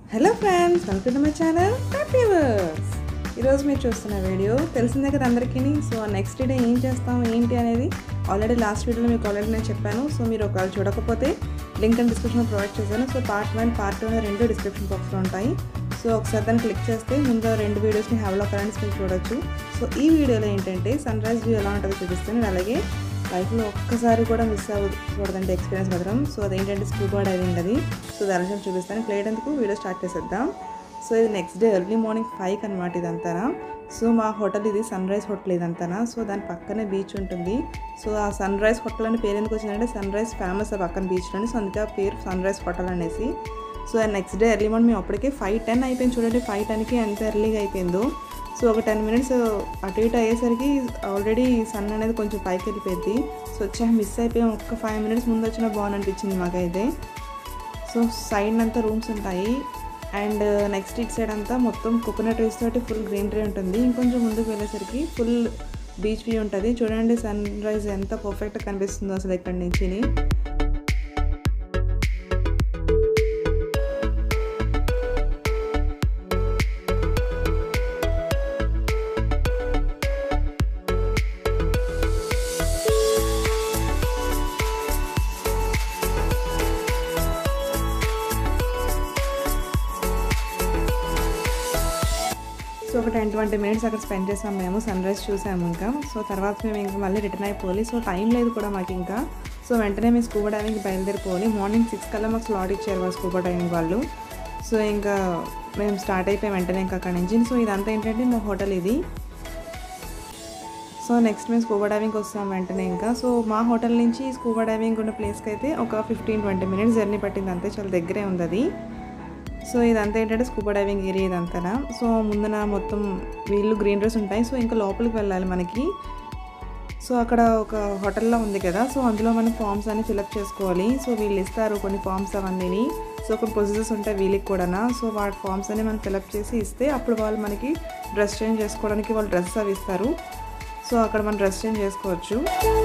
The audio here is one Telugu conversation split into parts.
Hello friends, welcome to my channel happy works. ఈరోజు మీరు చూస్తున్న వీడియో తెలిసిందే కదా అందరికీ. సో నెక్స్ట్ డే ఏం చేస్తాం ఏంటి అనేది ఆల్రెడీ లాస్ట్ వీడియోలో మీకు నేను చెప్పాను. సో మీరు ఒకవేళ చూడకపోతే లింక్ అండ్ డిస్క్రిప్షన్లో ప్రొవైడ్ చేశాను. సో పార్ట్ 1 పార్ట్ 2 రెండు డిస్క్రిప్షన్ బాక్స్లో ఉంటాయి. సో ఒకసారి దాన్ని క్లిక్ చేస్తే ముందు రెండు వీడియోస్ని హ్యావ్ లాక్ కరెంట్స్ మీరు చూడొచ్చు. సో ఈ వీడియోలో ఏంటంటే సన్ రైజ్ వ్యూ ఎలా ఉంటుందో చూపిస్తాను. అలాగే లైఫ్లో ఒక్కసారి కూడా మిస్ అవ్వకూడదంటే ఎక్స్పీరియన్స్ మాత్రం. సో అదేంటంటే స్కూబా డైవింగ్ అది. సో దాని విషయం చూపిస్తాను. ప్లేట్ ఎందుకు వీడియో స్టార్ట్ చేసేద్దాం. సో ఇది నెక్స్ట్ డే ఎర్లీ మార్నింగ్ 5 అనమాట ఇదంతా. సో మా హోటల్ ఇది సన్ రైజ్ హోటల్ ఇదంతా. సో దాని పక్కనే బీచ్ ఉంటుంది. సో ఆ సన్ రైజ్ హోటల్ అని పేరు ఎందుకు వచ్చిందంటే సన్ రైజ్ ఫేమస్ ఆ పక్కన బీచ్లోని. సో అందుకే ఆ పేరు సన్ రైజ్ హోటల్ అనేసి. So next day early morning మేము అప్పటికే 5:10 అయిపోయింది. చూడండి 5:10కి ఎంత ఎర్లీగా అయిపోయిందో. సో ఒక 10 minutes అటు ఇటు అయ్యేసరికి ఆల్రెడీ సన్ అనేది కొంచెం పైకి వెళ్ళిపోయింది. సో వచ్చా మిస్ అయిపోయాం. ఒక్క 5 minutes ముందు వచ్చినా బాగుందనిపించింది మాకైతే. సో సైడ్ అంతా రూమ్స్ ఉంటాయి. అండ్ నెక్స్ట్ ఇటు సైడ్ అంతా మొత్తం కోకోనట్ ట్రీస్ తోటి ఫుల్ గ్రీనరీ ఉంటుంది. ఇంకొంచెం ముందుకు వెళ్ళేసరికి ఫుల్ బీచ్ వ్యూ ఉంటుంది. చూడండి సన్ రైజ్ ఎంత పర్ఫెక్ట్గా కనిపిస్తుందో అసలు ఇక్కడి నుంచి. సో ఒక 10-20 minutes అక్కడ స్పెండ్ చేసాం మేము. సన్ రైజ్ చూసాము ఇంకా. సో తర్వాత మేము ఇంకా మళ్ళీ రిటర్న్ అయిపోవాలి. సో టైం లేదు కూడా మాకు ఇంకా. సో వెంటనే మేము స్కూబా డైవింగ్కి బయలుదేరిపోవాలి. మార్నింగ్ 6 కల్లా మాకు స్లాట్ ఇచ్చారు వాళ్ళు స్కూబా డైవింగ్ వాళ్ళు. సో ఇంకా మేము స్టార్ట్ అయిపోయాం వెంటనే ఇంకా అక్కడి నుంచి. సో ఇదంతా ఏంటంటే మా హోటల్ ఇది. సో నెక్స్ట్ మేము స్కూబా డైవింగ్కి వస్తాం వెంటనే ఇంకా. సో మా హోటల్ నుంచి స్కూబా డైవింగ్ ఉన్న ప్లేస్కి అయితే ఒక 15-20 minutes జర్నీ పట్టింది అంతే. చాలా దగ్గరే ఉంది అది. సో ఇదంతా ఏంటంటే స్కూబా డైవింగ్ ఏరియా ఇదంతా. సో ముందున మొత్తం వీళ్ళు గ్రీనరీస్ ఉంటాయి. సో ఇంకా లోపలికి వెళ్ళాలి మనకి. సో అక్కడ ఒక హోటల్లో ఉంది కదా. సో అందులో మనం ఫామ్స్ అన్ని ఫిలప్ చేసుకోవాలి. సో వీళ్ళు ఇస్తారు కొన్ని ఫామ్స్ అవన్నీ. సో కొన్ని ప్రొసీజర్స్ ఉంటాయి వీళ్ళకి కూడా. సో వాటి ఫామ్స్ అన్ని మనం ఫిలప్ చేసి ఇస్తే అప్పుడు వాళ్ళు మనకి డ్రెస్ చేంజ్ చేసుకోవడానికి వాళ్ళు డ్రెస్సెస్ అవి ఇస్తారు. సో అక్కడ మనం డ్రెస్ చేంజ్ చేసుకోవచ్చు.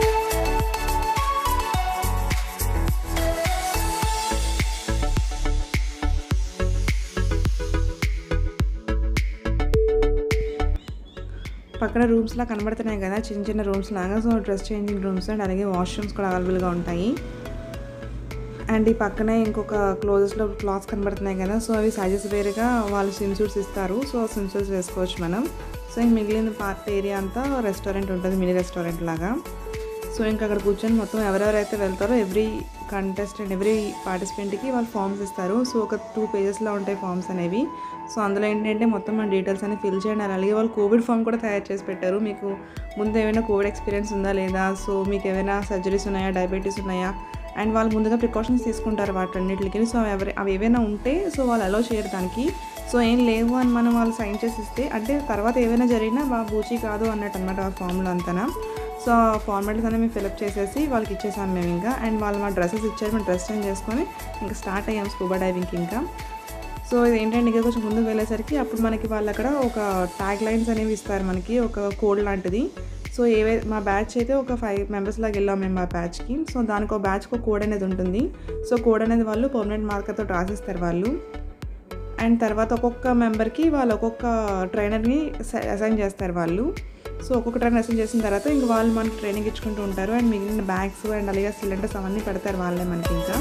పక్కన రూమ్స్లా కనబడుతున్నాయి కదా, చిన్న చిన్న రూమ్స్ లాగా. So dress changing rooms and అలాగే వాష్రూమ్స్ కూడా అవైలబుల్గా ఉంటాయి. అండ్ ఈ పక్కనే ఇంకొక క్లోజెస్లో క్లాత్స్ కనబడుతున్నాయి కదా. సో అవి సైజెస్ వేరుగా వాళ్ళు స్విమ్ సూట్స్ ఇస్తారు. సో స్విమ్ సూట్స్ వేసుకోవచ్చు మనం. సో ఇంక మిగిలిన పార్ట్ ఏరియా అంతా రెస్టారెంట్ ఉంటుంది, మినీ రెస్టారెంట్ లాగా. సో ఇంకా అక్కడ కూర్చొని మొత్తం ఎవరెవరైతే వెళ్తారో ఎవ్రీ కంటెస్టెంట్ ఎవ్రీ పార్టిసిపెంట్కి వాళ్ళు ఫామ్స్ ఇస్తారు. సో ఒక 2 pagesలో ఉంటాయి ఫామ్స్ అనేవి. సో అందులో ఏంటంటే మొత్తం మన డీటెయిల్స్ అని ఫిల్ చేయండి. అలాగే వాళ్ళు కోవిడ్ ఫామ్ కూడా తయారు చేసి పెట్టారు. మీకు ముందు ఏమైనా కోవిడ్ ఎక్స్పీరియన్స్ ఉందా లేదా, సో మీకు ఏమైనా సర్జరీస్ ఉన్నాయా, డయాబెటీస్ ఉన్నాయా, అండ్ వాళ్ళు ముందుగా ప్రికాషన్స్ తీసుకుంటారు వాటన్నిటికి. సో అవి ఏవైనా ఉంటే సో వాళ్ళు అలో చేయరు దానికి. సో ఏం లేవు అని మనం వాళ్ళు సైన్ చేసి ఇస్తే అంటే తర్వాత ఏమైనా జరిగినా బూచి కాదు అన్నట్టు అనమాట ఆ ఫామ్లో అంతా. సో ఫార్మాలిటీస్ అనేవి మేము ఫిలప్ చేసేసి వాళ్ళకి ఇచ్చేసాము మేము ఇంకా. అండ్ వాళ్ళు మా డ్రెస్సెస్ ఇచ్చారు. మేము డ్రెస్ చేంజ్ చేసుకొని ఇంకా స్టార్ట్ అయ్యాం స్కూబా డైవింగ్కి ఇంకా. సో ఇది ఏంటంటే ఇంకా కొంచెం ముందుకు వెళ్ళేసరికి అప్పుడు మనకి వాళ్ళు అక్కడ ఒక ట్యాగ్ లైన్స్ అనేవి ఇస్తారు మనకి, ఒక కోడ్ లాంటిది. సో మా బ్యాచ్ అయితే ఒక 5 members లాగా వెళ్ళాం మేము ఆ బ్యాచ్కి. సో దానికి ఒక బ్యాచ్కి ఒక కోడ్ అనేది ఉంటుంది. సో కోడ్ అనేది వాళ్ళు పర్మనెంట్ మార్కర్తో రాసిస్తారు వాళ్ళు. అండ్ తర్వాత ఒక్కొక్క మెంబర్కి వాళ్ళు ఒక్కొక్క ట్రైనర్ని అసైన్ చేస్తారు వాళ్ళు. సో ఒక్కొక్క ట్రైనర్ అసైన్ చేసిన తర్వాత ఇంక వాళ్ళు మనకి ట్రైనింగ్ ఇచ్చుకుంటూ ఉంటారు. అండ్ మిగిలిన బ్యాగ్స్ అండ్ అలాగే సిలిండర్స్ అవన్నీ పెడతారు వాళ్ళే మనకి ఇంకా.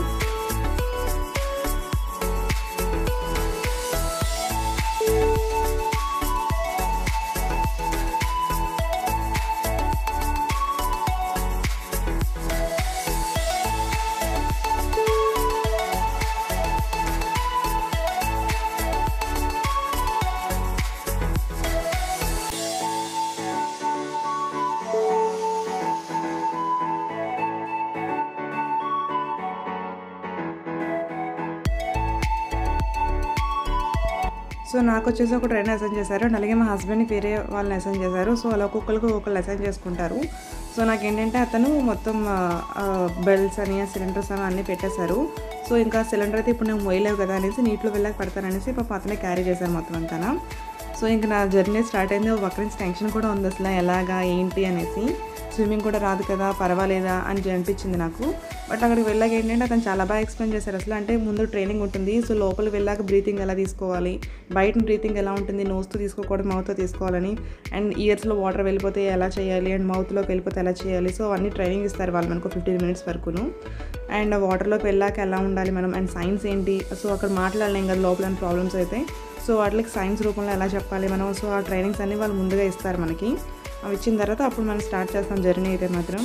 సో నాకు వచ్చేసి ఒక ట్రైనర్ అసైన్ చేశారు. అండ్ అలాగే మా హస్బెండ్కి వేరే వాళ్ళని అసైన్ చేశారు. సో అలా ఒక్కొక్కరికి ఒకళ్ళు అసైన్ చేసుకుంటారు. సో నాకేంటంటే అతను మొత్తం బెల్ట్స్ అని సిలిండర్స్ అని అన్నీ పెట్టేశారు. సో ఇంకా సిలిండర్ అయితే ఇప్పుడు నేను మొయ్యలేవు కదా అనేసి నీటిలో వెళ్ళాక పడతాననేసి పాప అతనే క్యారీ చేశారు మొత్తం అంతా. సో ఇంక నా జర్నీ స్టార్ట్ అయింది. ఒక పక్క నుంచి టెన్షన్ కూడా ఉంది అసలు ఎలాగా ఏంటి అనేసి. స్విమ్మింగ్ కూడా రాదు కదా, పర్వాలేదా అని అనిపించింది నాకు. బట్ అక్కడికి వెళ్ళాక ఏంటంటే అతను చాలా బాగా ఎక్స్ప్లెయిన్ చేశారు. అసలు అంటే ముందు ట్రైనింగ్ ఉంటుంది. సో లోపలికి వెళ్ళాక బ్రీతింగ్ ఎలా తీసుకోవాలి, బయట బ్రీతింగ్ ఎలా ఉంటుంది, నోస్తో తీసుకోకూడదు మౌత్తో తీసుకోవాలని, అండ్ ఇయర్స్లో వాటర్ వెళ్ళిపోతే ఎలా చేయాలి, అండ్ మౌత్లోకి వెళ్ళిపోతే ఎలా చేయాలి. సో అవన్నీ ట్రైనింగ్ ఇస్తారు వాళ్ళు మనకు 15 minutes వరకును. అండ్ వాటర్లోకి వెళ్ళాక ఎలా ఉండాలి మనం, అండ్ సైన్స్ ఏంటి. సో అక్కడ మాట్లాడలేం కదా లోపల ప్రాబ్లమ్స్ అయితే. సో వాటికి సైన్స్ రూపంలో ఎలా చెప్పాలి మనం. సో ఆ ట్రైనింగ్స్ అన్నీ వాళ్ళు ముందుగా ఇస్తారు మనకి. అవి ఇచ్చిన తర్వాత అప్పుడు మనం స్టార్ట్ చేస్తాం జర్నీ అయితే మాత్రం.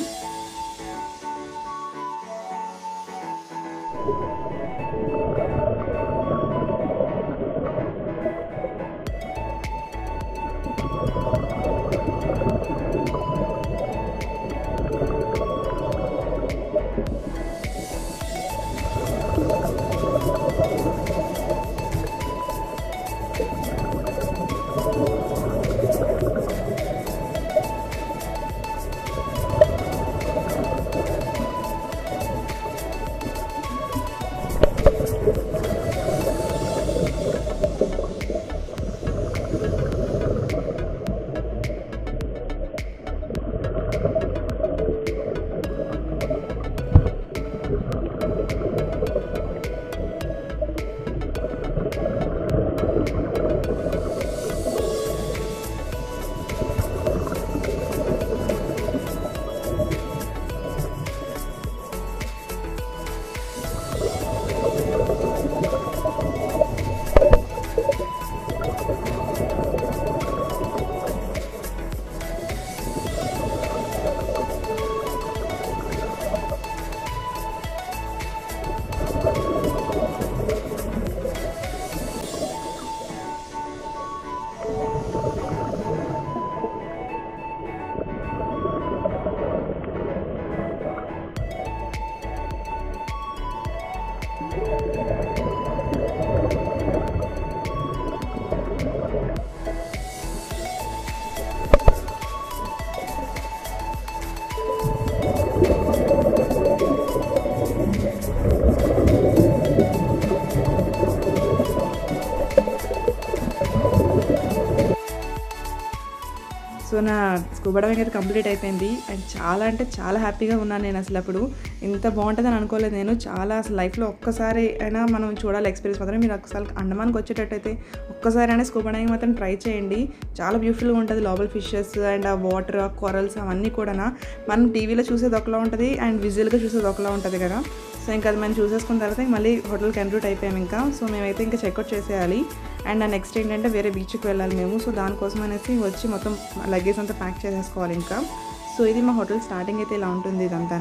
సో నా స్కూబా డైవింగ్ అయితే కంప్లీట్ అయిపోయింది. అండ్ చాలా అంటే చాలా హ్యాపీగా ఉన్నాను నేను. అసలు అప్పుడు ఇంత బాగుంటుందని అనుకోలేదు నేను. చాలా అసలు లైఫ్లో ఒక్కసారి అయినా మనం చూడాలి ఎక్స్పీరియన్స్ మాత్రం. మీరు ఒకసారి అండమాన్కి వచ్చేటట్టయితే ఒక్కసారి అయినా స్కూబా డైవింగ్ మాత్రం ట్రై చేయండి. చాలా బ్యూటిఫుల్గా ఉంటుంది. లోపల ఫిషెస్ అండ్ ఆ వాటర్, ఆ కొరల్స్ అవన్నీ కూడా మనం టీవీలో చూసేది ఒకలా ఉంటుంది అండ్ విజువల్గా చూసేది ఒకలా ఉంటుంది కదా. సో ఇంకా అది మనం చూసేసుకున్న తర్వాత మళ్ళీ హోటల్కి ఎన్రూట్ అయిపోయాము ఇంకా. సో మేమైతే ఇంకా చెక్అవుట్ చేసేయాలి. అండ్ నెక్స్ట్ ఏంటంటే వేరే బీచ్కి వెళ్ళాలి మేము. సో దానికోసం అనేసి వచ్చి మొత్తం లగేజ్ అంతా ప్యాక్ చేసేసుకోవాలి ఇంకా. సో ఇది మా హోటల్ స్టార్టింగ్ అయితే ఇలా ఉంటుంది ఇదంతా.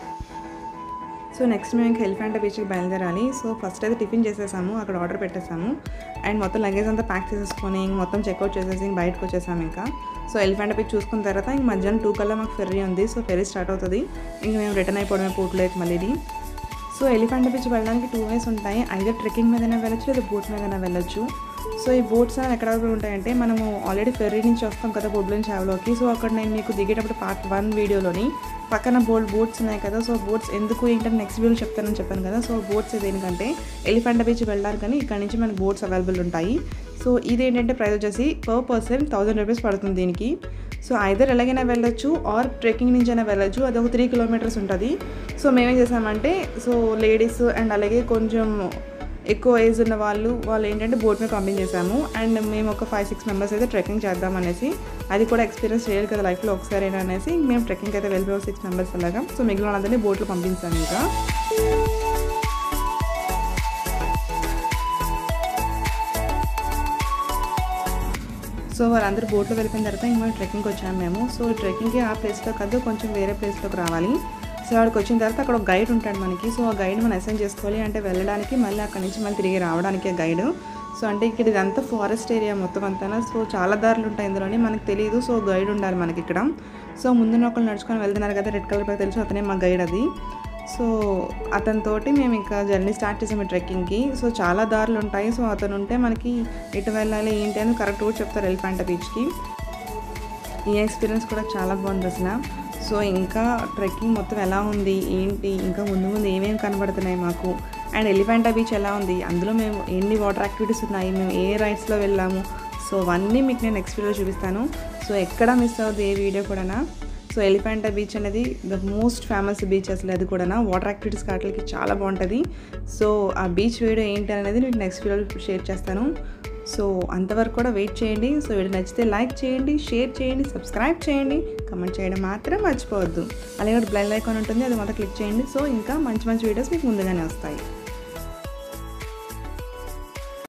సో నెక్స్ట్ మేము ఇంకా ఎలిఫెంటా బీచ్కి బయలుదేరాలి. సో ఫస్ట్ అయితే టిఫిన్ చేసేసాము, అక్కడ ఆర్డర్ పెట్టేసాము. అండ్ మొత్తం లగేజ్ అంతా ప్యాక్ చేసేసుకొని మొత్తం చెక్అవుట్ చేసేసి బయటకు వచ్చేసాము ఇంకా. సో ఎలిఫెంటా బీచ్ చూసుకున్న తర్వాత ఇంక మధ్యాహ్నం 2 కల్లా మాకు ఫెర్రీ ఉంది. సో ఫెర్రీ స్టార్ట్ అవుతుంది. ఇంక మేము రిటర్న్ అయిపోవడమే పోర్ట్లో అయితే మళ్ళీ. సో ఎలిఫెంటా బీచ్ వెళ్ళడానికి 2 ways ఉంటాయి. ఐదర్ ట్రెక్కింగ్ మీదైనా వెళ్ళొచ్చు లేదా బోట్ మీదైనా వెళ్ళొచ్చు. సో ఈ బోట్స్ అనేవి ఎక్కడ ఉంటాయంటే మనము ఆల్రెడీ ఫెర్రీ నుంచి వస్తాం కదా బోట్లోని చావలోకి. సో అక్కడ నేను మీకు దిగేటప్పుడు పార్ట్ 1 వీడియోలోని పక్కన బోట్స్ ఉన్నాయి కదా. సో బోట్స్ ఎందుకు ఏంటంటే నెక్స్ట్ వీడియోలో చెప్తానని చెప్పాను కదా. సో బోట్స్ దేనికంటే ఎలిఫెంటా బీచ్ వెళ్ళాలి కానీ ఇక్కడ నుంచి మనకి బోట్స్ అవైలబుల్ ఉంటాయి. సో ఇదేంటంటే ప్రైస్ వచ్చేసి per person 1000 రూపీస్ పడుతుంది దీనికి. సో ఐదర్ ఎలాగైనా వెళ్ళొచ్చు ఆర్ ట్రెక్కింగ్ నుంచి అయినా వెళ్ళొచ్చు. అది ఒక 3 kilometers ఉంటుంది. సో మేమేం చేసామంటే సో లేడీస్ అండ్ అలాగే కొంచెం ఎక్కువ ఏజ్ ఉన్న వాళ్ళు ఏంటంటే బోట్ మీద పంపించేసాము. అండ్ మేము ఒక 5-6 members అయితే ట్రెక్కింగ్ చేద్దాం అనేసి, అది కూడా ఎక్స్పీరియన్స్ చేయాలి కదా లైఫ్లో ఒకసారైనా అనేసి మేము ట్రెక్కింగ్ అయితే వెళ్ళిపోయాం 6 members అలాగా. సో మిగిలిన వాళ్ళందరినీ బోట్లో పంపించాము ఇంకా. సో వాళ్ళందరూ బోట్లో వెళ్ళిపోయిన తర్వాత ఇంక మేము ట్రెక్కింగ్కి వచ్చాము మేము. సో ట్రెక్కింగ్కి ఆ ప్లేస్లో కాదు కొంచెం వేరే ప్లేస్లోకి రావాలి. సో అక్కడికి వచ్చిన తర్వాత అక్కడ ఒక గైడ్ ఉంటాడు మనకి. సో ఆ గైడ్ మనం అసైన్ చేసుకోవాలి అంటే వెళ్ళడానికి, మళ్ళీ అక్కడి నుంచి మళ్ళీ తిరిగి రావడానికి గైడ్. సో అంటే ఇక్కడ ఇదంతా ఫారెస్ట్ ఏరియా మొత్తం అంతా. సో చాలా దారులు ఉంటాయి ఇందులోని మనకు తెలియదు. సో గైడ్ ఉండాలి మనకి ఇక్కడ. సో ముందున్న ఒకళ్ళు నడుచుకొని వెళ్తున్నారు కదా రెడ్ కలర్ పై తెలుసు, అతనే మా గైడ్ అది. సో అతనితోటి మేము ఇంకా జర్నీ స్టార్ట్ చేసాము ట్రెక్కింగ్కి. సో చాలా దారులు ఉంటాయి. సో అతను ఉంటే మనకి ఎటు వెళ్ళాలి ఏంటి అని కరెక్ట్ కూడా చెప్తారు ఎలిఫెంటా బీచ్కి. ఈ ఎక్స్పీరియన్స్ కూడా చాలా బాగుంది అసలు. సో ఇంకా ట్రెక్కింగ్ మొత్తం ఎలా ఉంది ఏంటి, ఇంకా ముందు ఏమేమి కనబడుతున్నాయి మాకు, అండ్ ఎలిఫెంటా బీచ్ ఎలా ఉంది, అందులో మేము ఎన్ని వాటర్ యాక్టివిటీస్ ఉన్నాయి, మేము ఏ రైడ్స్లో వెళ్ళాము, సో అవన్నీ మీకు నేను నెక్స్ట్ వీడియోలో చూపిస్తాను. సో ఎక్కడ మిస్ అవ్వదు ఏ వీడియో కూడా. సో ఎలిఫెంటా బీచ్ అనేది ద మోస్ట్ ఫేమస్ బీచ్ అసలు. అది కూడా వాటర్ యాక్టివిటీస్ వాటికి చాలా బాగుంటుంది. సో ఆ బీచ్ వీడియో ఏంటి అనేది మీకు నెక్స్ట్ వీడియోలో షేర్ చేస్తాను. సో అంతవరకు కూడా వెయిట్ చేయండి. సో వీడియో నచ్చితే లైక్ చేయండి, షేర్ చేయండి, సబ్స్క్రైబ్ చేయండి, కమెంట్ చేయడం మాత్రం మర్చిపోవద్దు. అలాగే బెల్ ఐకాన్ ఉంటుంది, అది మాత్రం క్లిక్ చేయండి. సో ఇంకా మంచి మంచి వీడియోస్ మీకు ముందుగానే వస్తాయి.